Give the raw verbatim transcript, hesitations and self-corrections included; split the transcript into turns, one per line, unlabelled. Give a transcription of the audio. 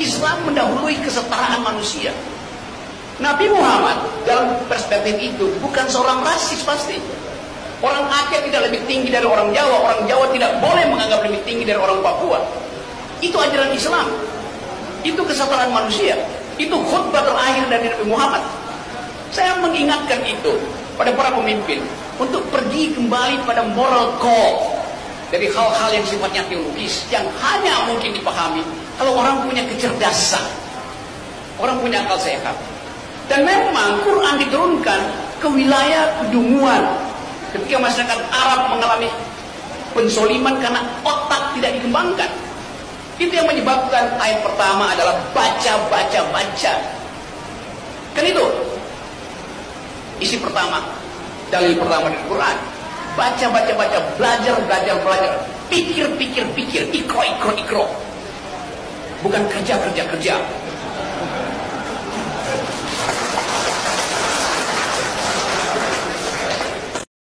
Islam mendahului kesetaraan manusia. Nabi Muhammad dalam perspektif itu bukan seorang rasis pasti. Orang Aceh tidak lebih tinggi dari orang Jawa, orang Jawa tidak boleh menganggap lebih tinggi dari orang Papua. Itu ajaran Islam. Itu kesetaraan manusia. Itu khutbah terakhir dari Nabi Muhammad. Saya mengingatkan itu pada para pemimpin untuk pergi kembali pada moral code dari hal-hal yang sifatnya teologis yang hanya mungkin dipahami kalau orang punya kecerdasan, orang punya akal sehat. Dan memang Quran diturunkan ke wilayah kedunguan ketika masyarakat Arab mengalami pensoliman karena otak tidak dikembangkan. Itu yang menyebabkan ayat pertama adalah baca, baca, baca. Kan itu isi pertama, dalil pertama dari Quran. Baca, baca, baca, belajar, belajar, belajar, pikir, pikir, pikir, ikro, ikro, ikro. Bukan kerja, kerja, kerja.